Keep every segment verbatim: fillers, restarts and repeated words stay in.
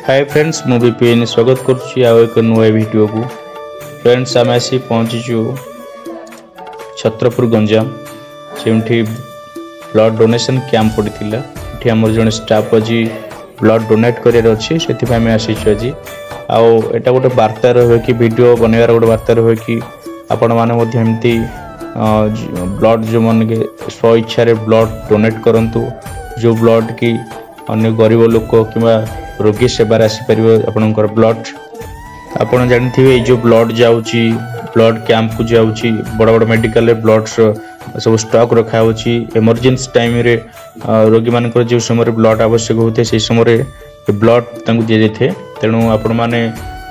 Hi friends मु विपिन स्वागत करुच्ची आउ एक नुआ वीडियो को। फ्रेंड्स आम आसी पहुँचीचु छत्रपुर गंजाम से ब्लड डोनेशन कैंप पड़ता ये आम जड़े स्टाफ आज ब्लड डोनेट कर आसीचु आज आटा गोटे बार्ता रहे कि वीडियो बनवार गोटे बार्ता रहे कि आपण मैंने ब्लड जो मन के स्व इच्छा ब्लड डोनेट करंतु जो ब्लड की अन्य गरीब लोक कि रोगी सेवार आसीपर आपणकर ब्लड आपड़ जानते जो ब्लड जाऊँगी ब्लड कैंप को जाऊँगी बड़ बड़ मेडिकल ब्लड सब स्टॉक रखा इमरजेंसी टाइम रे रोगी मान जो समय ब्लड आवश्यक होते हैं से समय ब्लड दि जाए तेणु आपण मैंने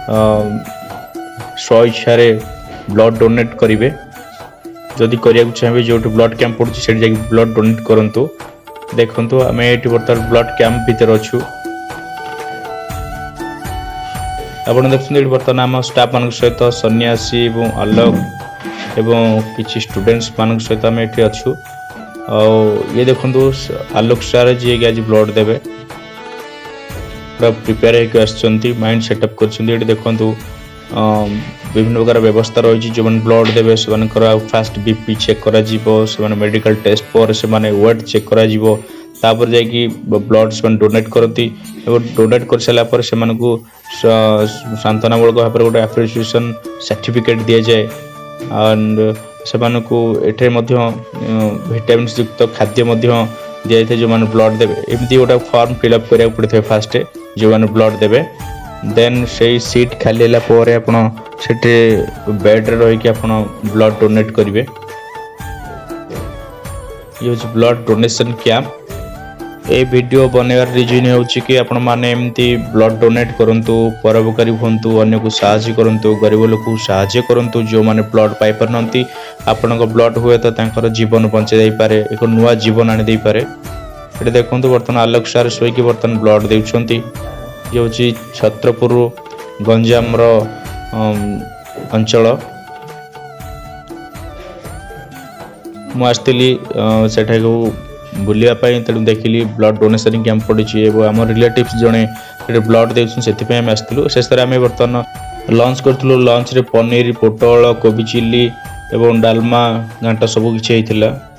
स्व इच्छा ब्लड डोनेट करेंगे जदि करने चाहिए जो ब्लड कैंप पड़े से ब्लड डोनेट करूँ देखु आम ये बर्तमान ब्लड कैंप भीतर अच्छू आपड़ देखते बर्तमान आम स्टाफ मान सहित सन्यासी और आलोक एवं किसी स्टूडेंट्स मान सहित आम ये अच्छू ये देखु आलोक सार जी आज ब्लड देवे पूरा प्रिपेयर होकर माइंड सेटअप कर देखु विभिन्न प्रकार व्यवस्था रही जो ब्लड देवे से फास्ट बीपी चेक कर मेडिकल टेस्ट पर से वेट चेक कर जाकि ब्लड से डोनेट करती डोनेट कर सारापर से सांत्वनामूलक भाव में गोटे एप्रिसिएशन सर्टिफिकेट दि जाए एंड से ये विटामिन युक्त खाद्य दि जाए जो मैंने ब्लड देवे एमती गोटे फॉर्म फिलअप करा पड़ता है फास्ट जो मैंने ब्लड देवे देन से सीट खाली है बेड रही ब्लड डोनेट करेंगे ये ब्लड डोनेशन कैंप ये वीडियो बनवार रिजन हो कि आपण मैंने एमती ब्लड डोनेट करूँ परोपकारी हूँ अन्य को साहय करूँ गरीब लोक साहय करूँ जो मैंने ब्लड पाई पारती आपण ब्लड हुए तो जीवन बचाई पारे एक नुआ जीवन आनी पारे ये देखो बर्तमान आलोक सार शोक बर्तमान ब्लड देउछंती ये हूँ छत्रपुर गंजाम अंचल मुझे सेठा को बुलापाई तेणु देखिली ब्लड डोनेशन कैंप पड़ी आम रिलेटिव्स जड़े ब्लड देते आम आसलु शेष आम बर्तमान लंच करूँ लंच रे पनीर पोटल कोबी चिल्ली एवं डालमा घांटा सब किसी होता